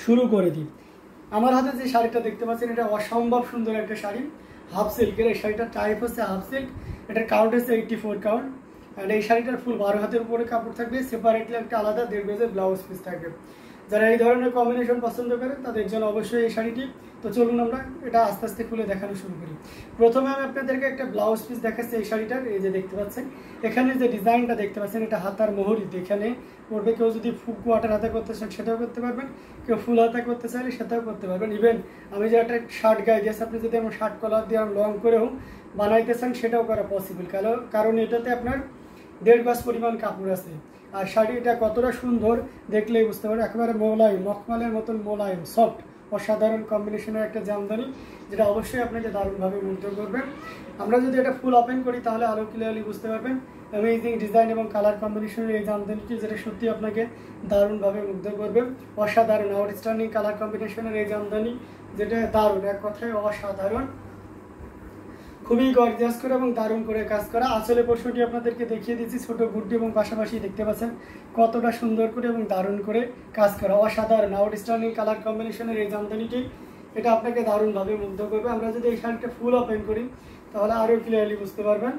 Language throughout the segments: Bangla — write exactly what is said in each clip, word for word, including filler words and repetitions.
শুরু করে দিই। আমার হাতে যে শাড়িটা দেখতে পাচ্ছেন এটা অসম্ভব সুন্দর একটা শাড়ি, হাফ সিল্কের। এই শাড়িটার টাইপ হচ্ছে হাফ সিল্ক, এটার কাউন্ট হচ্ছে এইটটি ফোর কাউন্ট। অ্যান্ড এই শাড়িটার ফুল বারো হাতের উপরে কাপড় থাকবে, সেপারেটলি একটা আলাদা দেড় গজের ব্লাউজ পিস থাকবে। যারা এই ধরনের কম্বিনেশন পছন্দ করেন তাদের জন্য অবশ্যই এই শাড়িটি। তো চলুন আমরা এটা আস্তে আস্তে খুলে দেখানো শুরু করি। প্রথমে আমি আপনাদেরকে একটা ব্লাউজ পিস দেখাচ্ছি এই শাড়িটার। এই যে দেখতে পাচ্ছেন এখানে যে ডিজাইনটা দেখতে পাচ্ছেন এটা হাতার মোহরিতে এখানে পড়বে। কেউ যদি ফুল কোয়ার্টার হাতে করতে চান সেটাও করতে পারবেন, কেউ ফুল হাতে করতে চাইলে সেটাও করতে পারবেন। ইভেন আমি যে একটা শার্ট গায়ে দিয়েছি, আপনি যদি আমার শার্ট কলার দিয়ে লং করেও বানাইতে চান সেটাও করা পসিবল, কারণ এটাতে আপনার দেড় গজ পরিমাণ কাপড় আছে। আর শাড়িটা কতটা সুন্দর দেখলেই বুঝতে পারবেন, একেবারে মোলায়েম, মখমলের মতন মোলায়েম, সফট, অসাধারণ কম্বিনেশনের একটা জামদানি, যেটা অবশ্যই আপনাকে দারুণভাবে মুগ্ধ করবে। আমরা যদি এটা ফুল ওপেন করি তাহলে আরও ক্লিয়ারলি বুঝতে পারবেন অ্যামেজিং ডিজাইন এবং কালার কম্বিনেশনের এই জামদানিটি, যেটা সত্যি আপনাকে দারুণভাবে মুগ্ধ করবে। অসাধারণ আউটস্ট্যান্ডিং কালার কম্বিনেশনের এই জামদানি, যেটা দারুণ, এক কথায় অসাধারণ, খুবই গর্জিয়াস করে এবং দারুণ করে কাজ করা। আসলে পোর্শনটি আপনাদেরকে দেখিয়ে দিচ্ছি ছোট গুড্ডি, এবং পাশাপাশি দেখতে পাচ্ছেন কতটা সুন্দর করে এবং দারুণ করে কাজ করা। অসাধারণ আউটস্ট্যান্ডিং কালার কম্বিনেশনের এই জামদানিটি, এটা আপনাকে দারুণভাবে মুগ্ধ করবে। আমরা যদি এই শাড়িটা ফুল ওপেন করি তাহলে আরও ক্লিয়ারলি বুঝতে পারবেন।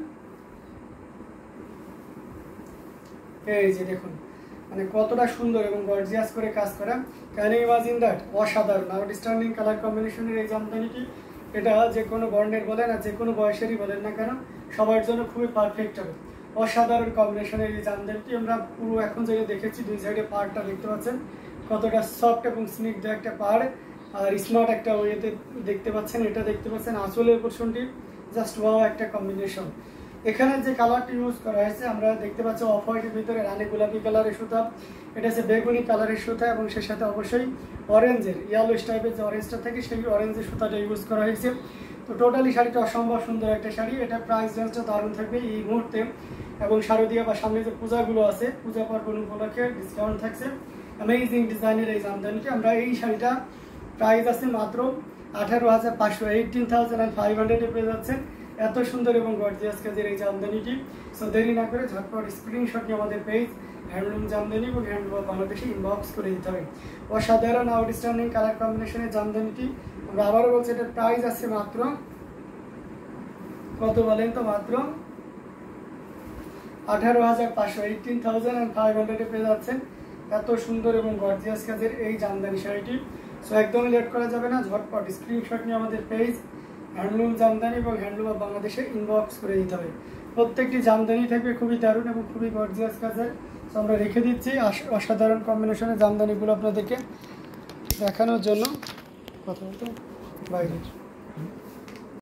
এই যে দেখুন মানে কতটা সুন্দর এবং গর্জিয়াস করে কাজ করা। Can you imagine that? অসাধারণ আউটস্ট্যান্ডিং কালার কম্বিনেশনের এই জামদানিটি, এটা যে কোনো বর্ণের বলেন আর যে কোনো বয়সেরই বলেন না কেন সবার জন্য খুবই পারফেক্ট হবে। অসাধারণ কম্বিনেশনের এই জামদানিটি আমরা পুরো এখন যেটা দেখেছি, দুই সাইডে পাড়টা দেখতে পাচ্ছেন কতটা সফট এবং স্নিগ্ধ একটা পাড়, আর স্মার্ট একটা ওয়েতে দেখতে পাচ্ছেন। এটা দেখতে পাচ্ছেন আঁচলের পোর্শনটি, জাস্ট ওয়াও একটা কম্বিনেশন। এখানে যে কালারটি ইউজ করা হয়েছে আমরা দেখতে পাচ্ছি অফ হোয়াইটের ভিতরে রানী গোলাপি কালারের সুতা, এটা হচ্ছে বেগুনি কালারের সুতা, এবং সে সাথে অবশ্যই অরেঞ্জের ইয়ালো টাইপের যে অরেঞ্জটা থাকে সেই অরেঞ্জের সুতাটা ইউজ করা হয়েছে। তো টোটালি শাড়িটা অসম্ভব সুন্দর একটা শাড়ি। এটা প্রাইস রেঞ্জটা দারুণ থাকবে এই মুহূর্তে, এবং শারদীয়া বা সামনে যে পূজাগুলো আছে পূজা পার্বণ উপলক্ষে ডিসকাউন্ট থাকছে। অ্যামেজিং ডিজাইনের এই জামদানিটি, আমরা এই শাড়িটা প্রাইস আছে মাত্র আঠারো হাজার পাঁচশো এইটিন থাউজেন্ড অ্যান্ড ফাইভ হান্ড্রেডে পেয়ে যাচ্ছেন এত সুন্দর এবং গর্জিয়াস কাজের এই জামদানিটি। সো দেরি না করে ঝটপট স্ক্রিনশট নিয়ে আমাদের পেজ হ্যান্ডলুম জামদানি এবং হ্যান্ডলুম বাংলাদেশে ইনবক্স করে দিতে হবে। অসাধারণ আউটস্ট্যান্ডিং কালার কম্বিনেশনের জামদানিটি, আমরা আবারও বলছি এটার প্রাইস আছে মাত্র কত বলেন তো? মাত্র আঠারো হাজার পাঁচশো এইটিন থাউজেন্ড অ্যান্ড ফাইভ হান্ড্রেডে পেয়ে যাচ্ছেন এত সুন্দর এবং গর্জিয়াস কাজের এই জামদানি শাড়িটি। সো একদমই লেট করা যাবে না, ঝটপট স্ক্রিনশট নিয়ে আমাদের পেজ হ্যান্ডলুম জামদানি এবং হ্যান্ডলুম অফ বাংলাদেশে ইনবক্স করে দিতে হবে। প্রত্যেকটি জামদানি থাকবে খুবই দারুণ এবং খুবই গর্জিয়াস কাজের। তো আমরা রেখে দিচ্ছি অসাধারণ কম্বিনেশনের জামদানিগুলো আপনাদেরকে দেখানোর জন্য। কথা বলতে বাইরে